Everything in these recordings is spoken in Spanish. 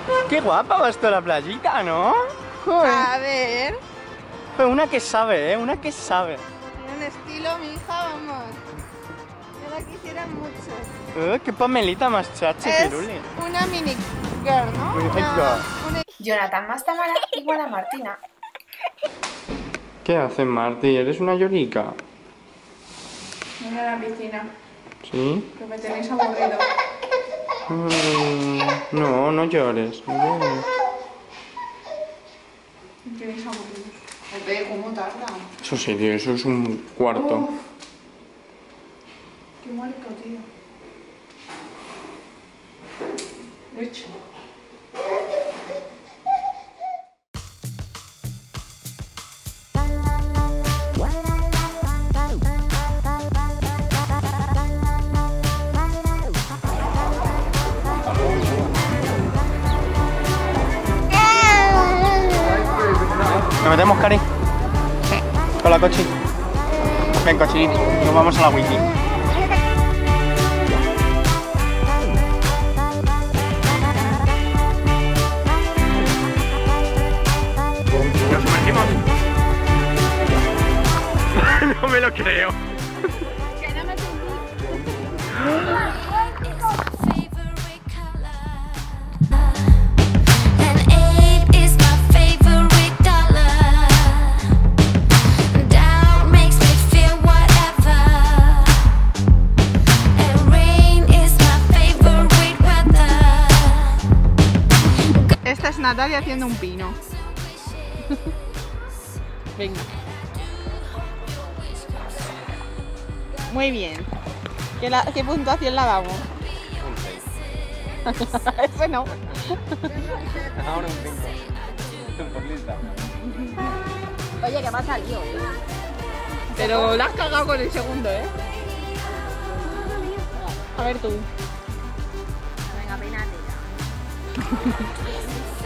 Qué guapa vas tú a la playita, ¿no? Joder. A ver. Pero una que sabe, ¿eh? Una que sabe. Tiene un estilo, mi hija, vamos. Yo la quisiera mucho. Qué Pamelita más chachi, Es Piruli. una mini girl, ¿no? Mini girl. Jonathan más Tamara igual a Martina. ¿Qué haces, Marti? ¿Eres una llorica? Mira la piscina, ¿Sí? que me tenéis aburrido. No, no llores. No llores. Me tenéis aburrido. Joder, ¿cómo tarda? Eso sí, tío, eso es un cuarto. Qué marico, tío. Rich. ¿Nos metemos, Cari? Sí. ¿Con la cochi? Ven, cochinito, nos vamos a la wiki. ¿Nos sumergimos? No me lo creo. Esta es Natalia haciendo un pino. Venga. Muy bien. ¿Qué puntuación la damos? Eso no. Ahora un 5. Por lista. Oye, que me ha salido. Pero la has cagado con el segundo, ¿eh? A ver tú. Venga, peinate ya.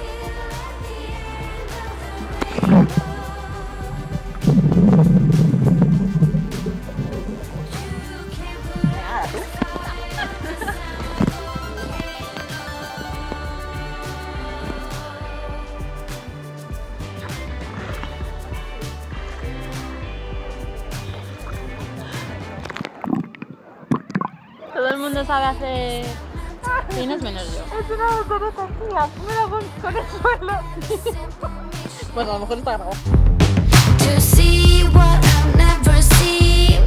Todo el mundo sabe hacer pinos menos yo. Es una autoría, me la con el suelo. Pues a lo mejor está grabado. To see what I've never seen,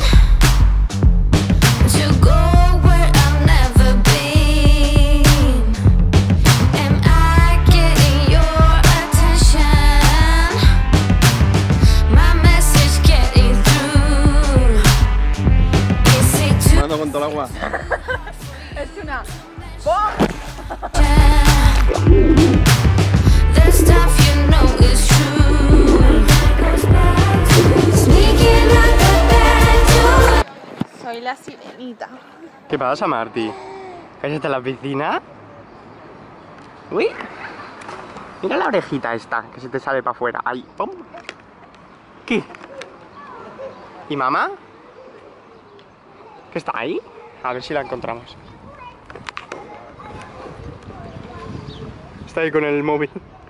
to go where I've never been. Am I getting your attention? My message getting through. Is it too Mando con todo el agua. Es una... the stuff you know is true? Sneaking out the back door. Soy la sirenita. ¿Qué pasa, Marti? ¿Estás en la piscina? Uy. Mira la orejita esta, que se te sale para afuera. Ahí, pum. ¿Qué? ¿Y mamá? ¿Qué está ahí? A ver si la encontramos. Está ahí con el móvil.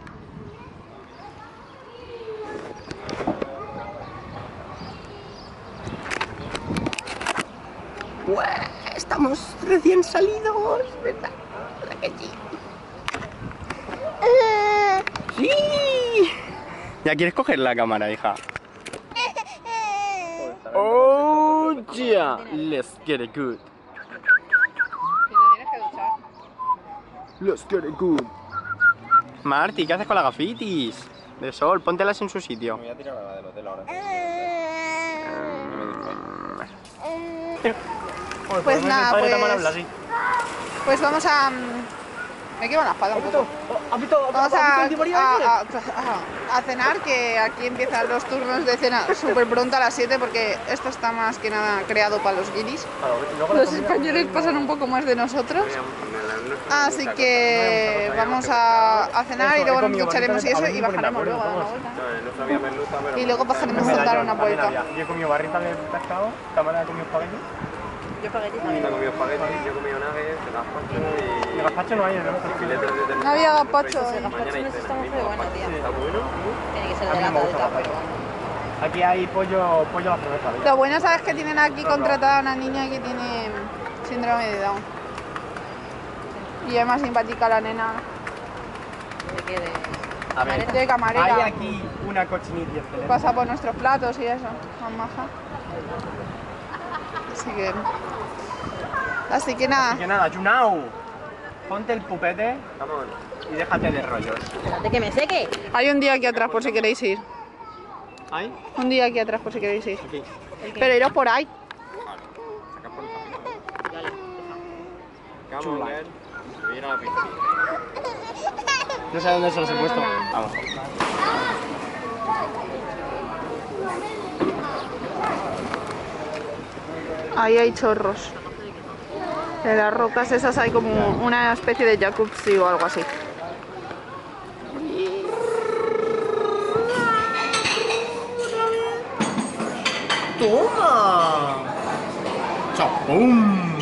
¡Buah! Estamos recién salidos, ¿verdad? ¿Verdad que sí? ¡Sí! ¿Ya quieres coger la cámara, hija? ¡Oh, yeah! Let's get it good. Let's get it good. Marti, ¿qué haces con las gafitis? De sol, póntelas en su sitio. Me voy a tirar la del hotel ahora. Pues nada, pues vamos a... Me quedo en la espalda un poco. Vamos a cenar, que aquí empiezan los turnos de cena súper pronto a las 7, porque esto está más que nada creado para los guiris. Los españoles pasan un poco más de nosotros. Así que vamos a cenar y luego nos ducharemos y eso, y bajaremos luego a dar una vuelta. Y luego pasaremos a dar una vuelta. Yo he comido barrita de pescado, Tamara ha comido espagueti. Yo espagueti He comido espagueti, yo he comido nuggets, de gazpacho y... De gazpacho no hay, ¿no? filetes de ternera. No había gazpacho. Ese gazpacho no está muy bueno, tía. Está bueno. Tiene que ser A de mí me lata de gusta tapa. bastante. Aquí hay pollo a la cerveza. ¿ves? Lo bueno, sabes que tienen aquí contratada a una niña que tiene síndrome de Down. Y es más simpática la nena. ¿De qué? A ver, De camarera. hay aquí una cochinilla excelente. Pasa por nuestros platos y eso. Más maja. Así que nada. Así que nada, Junau, ponte el pupete y déjate de rollos. Espérate que me seque. Hay un día aquí atrás por si queréis ir. ¿Hay? Un día aquí atrás por si queréis ir. Aquí. Pero iros por ahí. Chula. No sé dónde se los he puesto. Vamos. Ahí hay chorros. De las rocas esas hay como una especie de jacuzzi o algo así. ¡Toma! ¡Chapum!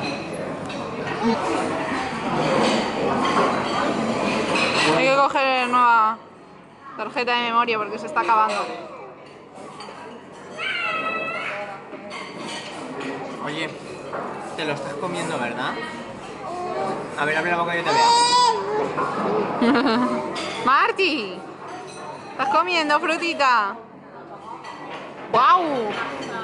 Hay que coger nueva tarjeta de memoria porque se está acabando. Oye, te lo estás comiendo, ¿verdad? A ver, abre la boca que yo te vea. ¡Marti! ¿Estás comiendo frutita? ¡Guau!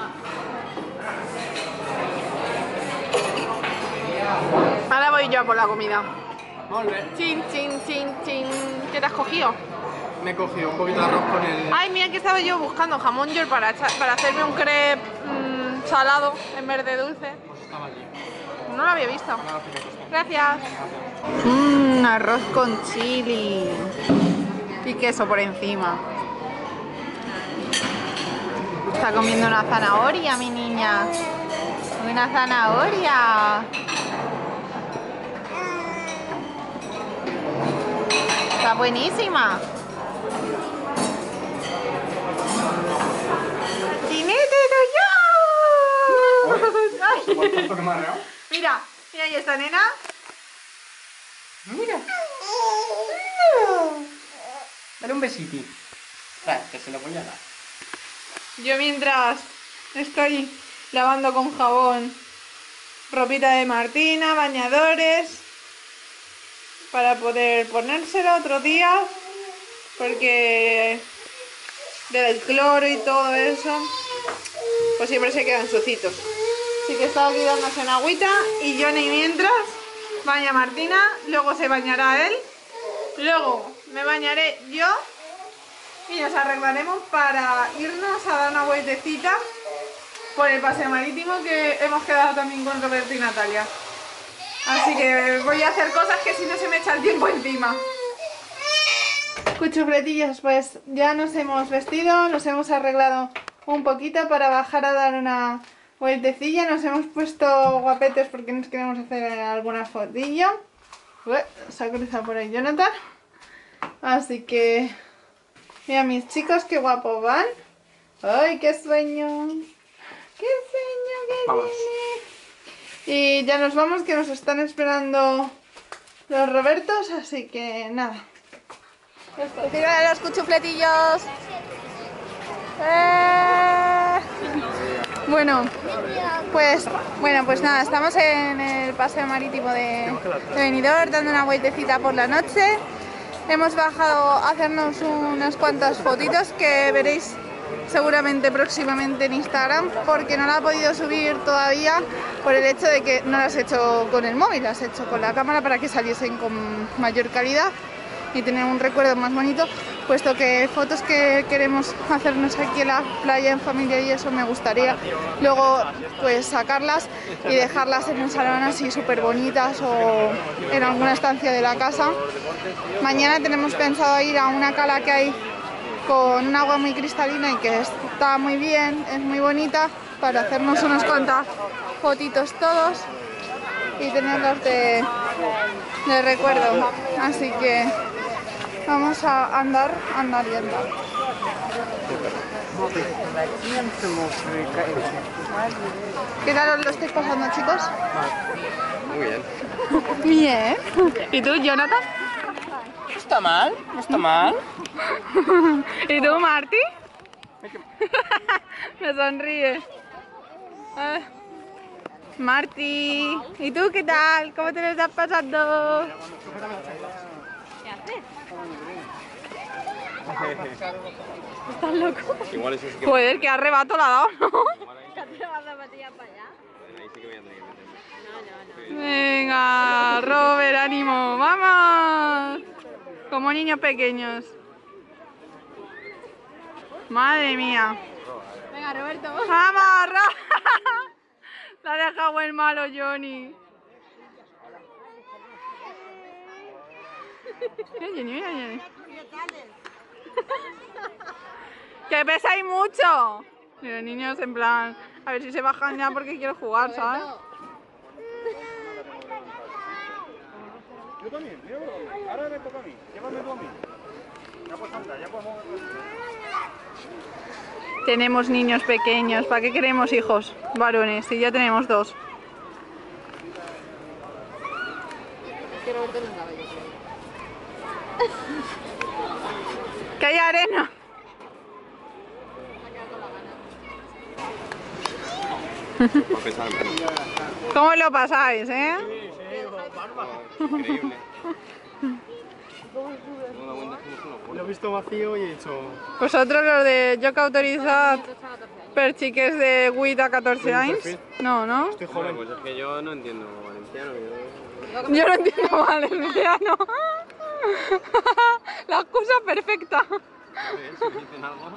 Ahora voy yo a por la comida. Volver. Chin, chin, chin, chin. ¿Qué te has cogido? Me he cogido un poquito de arroz con el... Ay, mira que estaba yo buscando jamón york para hacerme un crepe salado en vez de dulce. Pues estaba allí. No lo había visto. No, fíjate. Gracias. Arroz con chili. Y queso por encima. Está comiendo una zanahoria, mi niña. Una zanahoria. Está buenísima. ¡Jinete, soy yo! ¿Cuánto que me ha arreado? Mira, mira ahí esta nena. Mira. Dale un besito. Que se lo voy a dar. Yo mientras estoy lavando con jabón ropita de Martina, bañadores, para poder ponérsela otro día, porque del cloro y todo eso, pues siempre se quedan sucitos. Así que estaba aquí dándose una agüita y Johnny mientras baña a Martina, luego se bañará él, luego me bañaré yo y nos arreglaremos para irnos a dar una vueltecita por el paseo marítimo que hemos quedado también con Roberto y Natalia. Así que voy a hacer cosas que si no se me echa el tiempo encima. Cuchufletillos, pues ya nos hemos vestido, nos hemos arreglado un poquito para bajar a dar una vueltecilla. Nos hemos puesto guapetes porque nos queremos hacer algunas fotillos. Se ha cruzado por ahí Jonathan. Así que... mira mis chicos, qué guapos van. ¡Ay, qué sueño! ¡Qué sueño que Vamos. tiene! Y ya nos vamos, que nos están esperando los Robertos, así que nada. ¡Tira los cuchufletillos! Bueno, pues nada, estamos en el paseo marítimo de Benidorm, dando una vueltecita por la noche. Hemos bajado a hacernos unas cuantas fotitos que veréis seguramente próximamente en Instagram, porque no la he podido subir todavía por el hecho de que no las he hecho con el móvil, las he hecho con la cámara para que saliesen con mayor calidad y tener un recuerdo más bonito, puesto que fotos que queremos hacernos aquí en la playa en familia y eso me gustaría luego pues sacarlas y dejarlas en un salón así súper bonitas o en alguna estancia de la casa. Mañana tenemos pensado ir a una cala que hay con un agua muy cristalina y que está muy bien, es muy bonita, para hacernos unas cuantas fotitos todos y tenerlos de recuerdo. Así que vamos a andar y andar. ¿Qué tal os lo estáis pasando, chicos? Muy bien. Bien. ¿Y tú, Jonathan? No está mal, no está mal. ¿Y tú, Marti? Me sonríe. Marti, ¿y tú qué tal? ¿Cómo te lo estás pasando? ¿Qué haces? ¿Estás loco? Igual eso sí que... Joder, qué arrebato le ha dado, ¿no? ¿Te has llevado zapatillas para allá? Ahí sí que voy a tener que meterme. No. Venga, Robert, ánimo, ¡vamos! Como niños pequeños. Madre mía. Venga, Roberto. ¡Vamos, La ha dejado el malo, Johnny. Mira, Jenny, mira, Jenny. ¡Que pesáis mucho! Y los niños en plan, a ver si se bajan ya porque quiero jugar, ¿sabes? Yo también, mira, ahora me toca a mí, llévame tú a mí. Ya pues anda, ya podemos... Tenemos niños pequeños, ¿para qué queremos hijos varones? Si ya tenemos dos. Que Roberto no sabe, yo creo. ¡Que hay arena! Por pensar en menos. ¿Cómo lo pasáis, eh? Increíble. Lo he visto vacío y he dicho... Vosotros los de Joc autoritzat per xiques de 8 a 14 anys? No, no? Estoy Joder, joven. pues es que yo no entiendo valenciano. Yo no entiendo valenciano. La excusa perfecta. Si me dicen algo...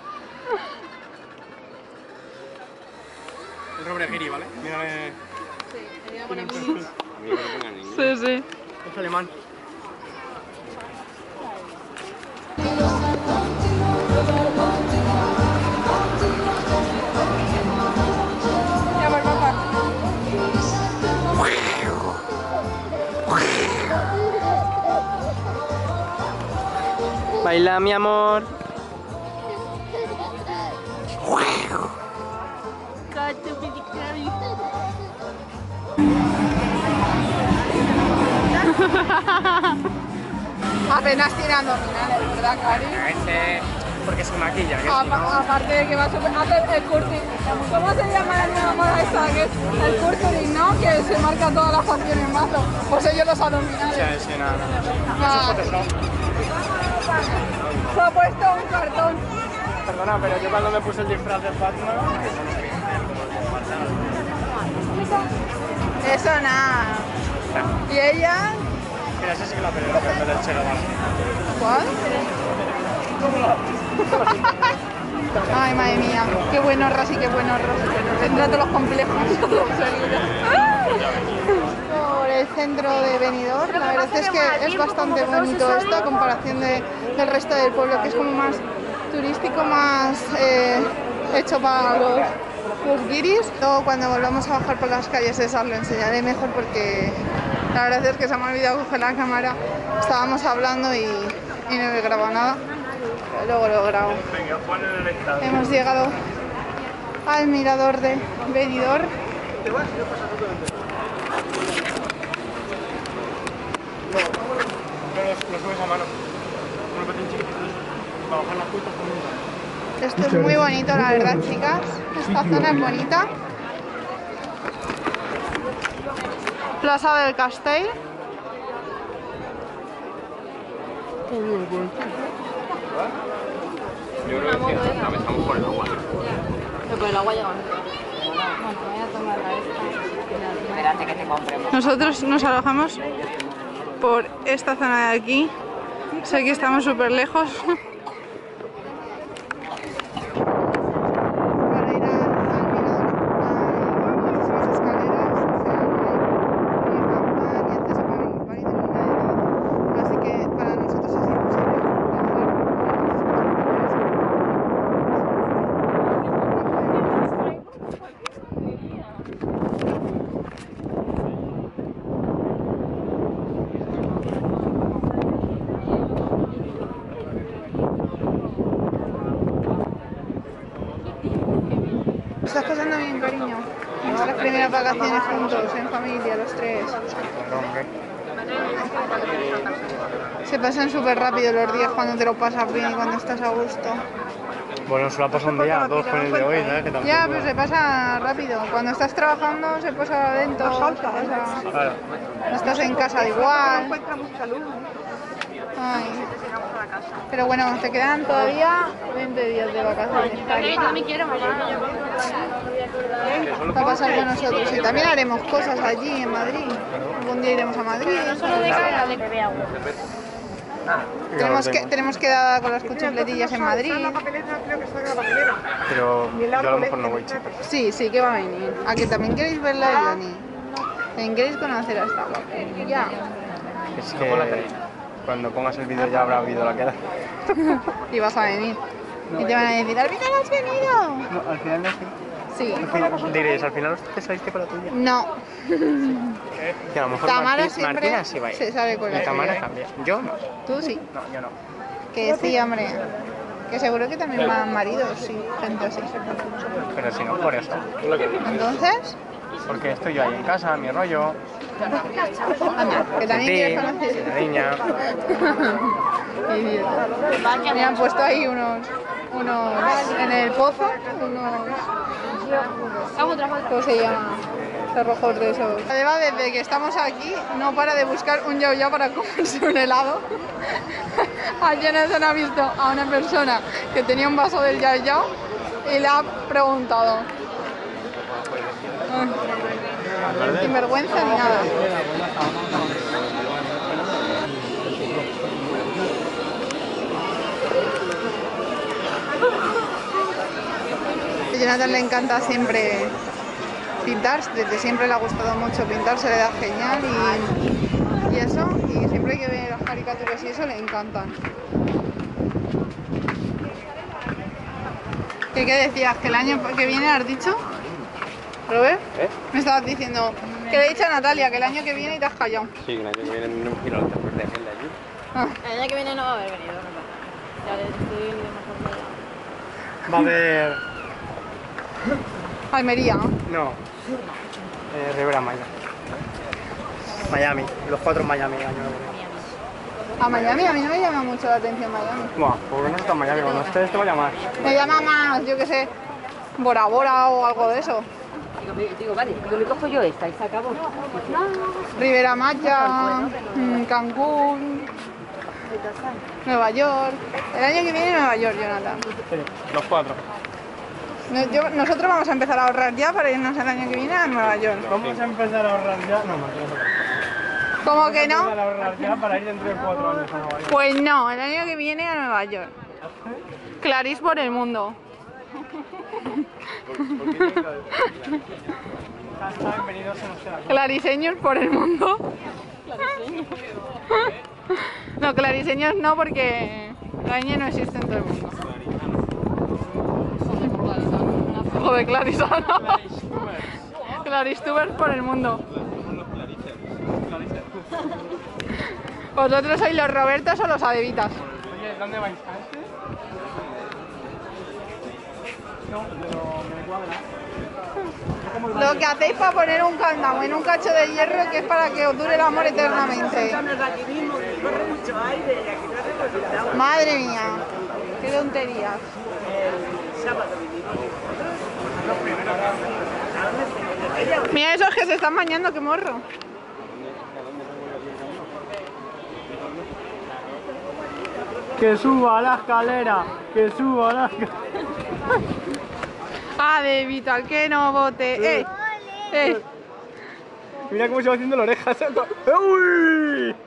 El Robert Giri, ¿vale? Mírame... Sí, tenía que poner A mí no me pongan en inglés. Sí, sí. Es alemán. Ya voy, papá. Baila, mi amor. Apenas tiene abdominales, ¿verdad, Cari? Ese... porque se maquilla, que si no... Aparte de que va a hacer el curting. ¿Cómo se llama la nueva moda esa? Que es el curting, ¿no? Que se marca todas las facciones en mazo. Pues ellos los abdominales. Sí, nada. Ah, se ha puesto un cartón. Perdona, pero yo cuando me puse el disfraz de Batman... Eso nada. ¿Y ella? Mira, ese sí que la peleó, que es del Che Guevara. ¿Cuál? Ay, madre mía. Qué buen horras y qué buen horras. Tendrá todos los complejos. Por el centro de Benidorm, la verdad es que es bastante bonito esto a comparación del resto del pueblo, que es como más turístico, más hecho para los guiris. Luego cuando volvamos a bajar por las calles esas lo enseñaré mejor porque la verdad es que se me ha olvidado coger la cámara. Estábamos hablando y no he grabado nada, pero luego lo grabo. Hemos llegado al mirador de Benidorm. Lo subes a mano. Unos petín chiquititos. Para bajar las puertas con un... Esto es muy bonito, la verdad, chicas. Esta zona es bonita. Plaza del Castell. Yo creo que atravesamos por el agua. Pero por el agua llega. Bueno, voy a tomar la esta. Espérate que te compremos. Nosotros nos alojamos por esta zona de aquí. Sé que estamos súper lejos. Para ir al mirador hay muchísimas escaleras, o sea, hay acceso para iluminada. Así que para nosotros es imposible ¿Estás pasando bien, cariño? Las primeras vacaciones juntos, en familia, los tres. Se pasan súper rápido los días cuando te lo pasas bien y cuando estás a gusto. Bueno, solo ha pasado un día, dos con el de hoy, ¿sabes? Que tampoco... Ya, pero se pasa rápido. Cuando estás trabajando se pasa lento. Claro. No estás en casa igual. Ay. Pero bueno, te quedan todavía 20 días de vacaciones. Yo también quiero, mamá. Va a pasar con nosotros. Y también haremos cosas allí en Madrid. Algún día iremos a Madrid. Tenemos quedada con las cuchufletillas en Madrid. Pero yo a lo mejor no voy, chicos. Sí, sí que va a venir. ¿A que también queréis ver la de Johnny? ¿También queréis conocer a esta guapa? Ya. Es que cuando pongas el vídeo ya habrá habido la queda. Y vas a venir. Y te van a decir, ¿al final has venido? No, al final no sí. Sí. Diréis, al final te saliste con la tuya. No. Que a lo mejor Tamara siempre Martina sí va a ir. se sale con la Y Tamara suya. también. Yo no. Tú sí. No, yo no. Que sí, hombre. Que seguro que también van maridos, sí. Gente así. Pero si no, por eso. Entonces, Porque estoy yo ahí en casa, mi rollo. anda, que también quieres conocer. la niña. Idiota. Me han puesto ahí unos en el pozo, ¿cómo se llama? Cerrojos de esos. Además, desde que estamos aquí, no para de buscar un yao yao para comerse un helado. Ayer Jonathan ha visto a una persona que tenía un vaso del yao yao y le ha preguntado. Sin vergüenza ni nada. A Jonathan le encanta siempre pintar, desde siempre le ha gustado mucho pintar, se le da genial y eso, y siempre que ve las caricaturas y eso le encantan. ¿Qué decías? ¿Que el año que viene has dicho? ¿Robert? Me estabas diciendo que le he dicho a Natalia que el año que viene y te has callado. Sí, que el año que viene no quiero los terrenos de allí. El año que viene no va a haber venido, ¿no? Ya le estoy de mejor. Va a haber... Almería, ¿no? No. Rivera Maya. Miami. Los 4 en Miami el año que viene. A Miami, a mí no me llama mucho la atención Miami. Buah, porque no está en Miami. Cuando estés te va a llamar. Me llama más, yo qué sé, Bora Bora o algo de eso. Digo, vale, yo me cojo yo esta y se acabó. Rivera Maya, Cancún, Nueva York. El año que viene Nueva York, Jonathan. Sí, los 4. Nosotros vamos a empezar a ahorrar ya para irnos el año que viene a Nueva York. Vamos a empezar a ahorrar ya. No, no. ¿Cómo que Vamos a no? ahorrar ya para ir dentro de 4 años a Nueva York. Pues no, el año que viene a Nueva York. Clarís por el mundo. Bienvenidos a nuestra... Clariseños por el mundo. No, clariseños no, porque la ñ no existe en todo el mundo. Joder, clarisana. Claristubers por el mundo. ¿Vosotros sois los Robertos o los Adevitas? Oye, ¿dónde vais? ¿A este? No, pero me cuadra. Lo que hacéis para poner un candado en un cacho de hierro que es para que os dure el amor eternamente. Madre mía, qué tonterías. Mira esos que se están bañando, qué morro. Que suba la escalera, que suba la escalera. De Vital, que no vote. Mira cómo se va haciendo la oreja. ¡Uy!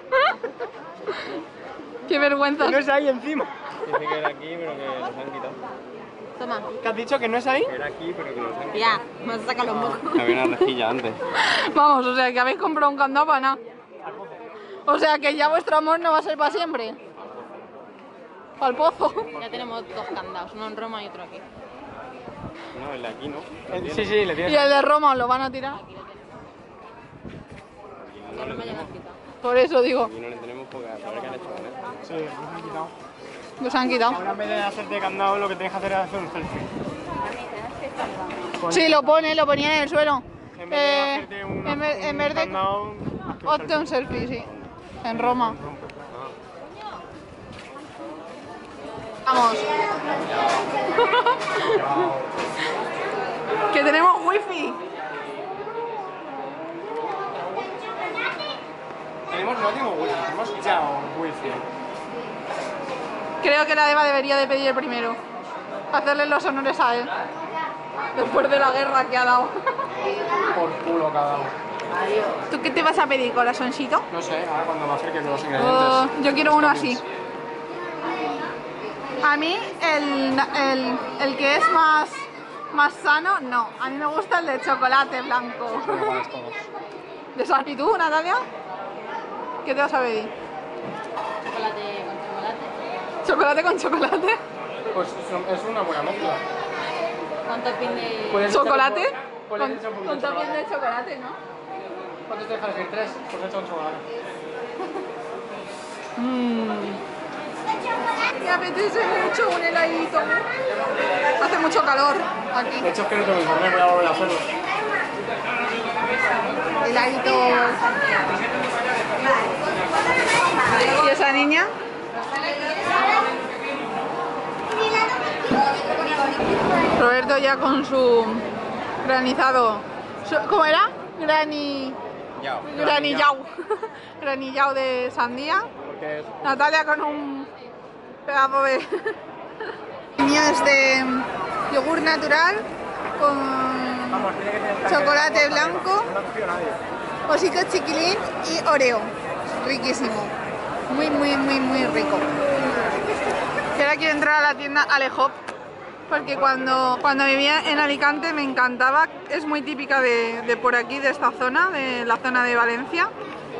Qué vergüenza. Que no es ahí encima. Dice que era aquí, pero que los han quitado. Toma. ¿Qué has dicho? ¿Que no es ahí? Que era aquí, pero que los han quitado. Ya, me has sacado los mocos. Había una rejilla antes. Vamos, o sea que habéis comprado un candado para nada. O sea que ya vuestro amor no va a ser para siempre. Al pozo. Ya tenemos 2 candados, uno en Roma y otro aquí. No, el de aquí no. Sí, sí, le Y tienes. el de Roma os lo van a tirar. Ya no me hayan quitado. Por eso digo, Aquí no le tenemos porque a saber qué han hecho con él. Sí, nos han quitado. los han quitado. Ahora en vez de hacerte candado, lo que tienes que hacer es hacer un selfie. Sí, lo ponía en el suelo. En vez de hacerte en vez de candado, hazte un hazte un selfie, sí. En Roma. Vamos. Que tenemos wifi. No tengo wifi, tenemos ya wifi. Creo que la Eva debería de pedir el primero. Para hacerle los honores a él. Después de la guerra que ha dado. Por culo cada uno. ¿Tú qué te vas a pedir, corazoncito? No sé, ahora cuando me acerque con los ingredientes. Yo quiero uno así. A mí el que es más sano, no. A mí me gusta el de chocolate blanco. Son iguales todos. ¿De sal? ¿Y tú, Natalia? ¿Qué te vas a pedir? Chocolate con chocolate. ¿Chocolate con chocolate? Pues es una buena mezcla. Con topping de... Puedes ¿Chocolate? echar un poquito de Con topping chocolate. de chocolate, ¿no? ¿Cuántos te dejas decir? 3, pues he hecho un chocolate. Me apetece mucho un heladito. Hace mucho calor aquí. De hecho es que no tengo internet, voy a volver a hacerlo. Heladito. ¿Y esa niña? Roberto ya con su granizado. ¿Cómo era? Granillao. Granillao de sandía. Porque es... Natalia con un pedazo de... El mío es de yogur natural con Vamos, tiene que tener chocolate blanco, No confío en nadie. osito chiquilín y oreo. Riquísimo. Muy, muy, muy, muy rico. Y ahora quiero entrar a la tienda Alehop porque cuando vivía en Alicante me encantaba. Es muy típica de por aquí, de esta zona, de la zona de Valencia.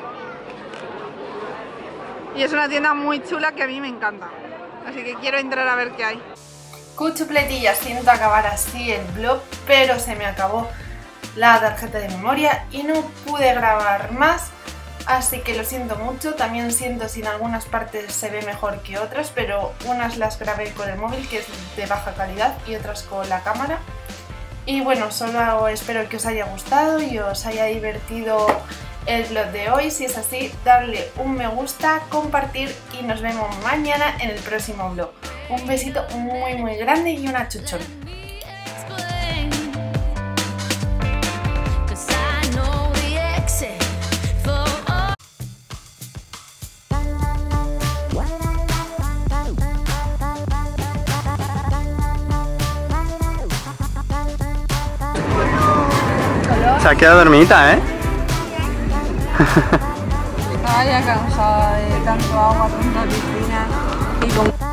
Y es una tienda muy chula que a mí me encanta. Así que quiero entrar a ver qué hay. Cuchupletilla, siento acabar así el vlog, pero se me acabó la tarjeta de memoria y no pude grabar más, así que lo siento mucho. También siento si en algunas partes se ve mejor que otras, pero unas las grabé con el móvil, que es de baja calidad, y otras con la cámara. Y bueno, solo espero que os haya gustado y os haya divertido el vlog de hoy. Si es así, darle un me gusta, compartir y nos vemos mañana en el próximo vlog. Un besito muy muy grande y una chuchón. Se ha quedado dormidita, ¿eh? Estaba ya cansada de tanto agua, tanta piscina y con...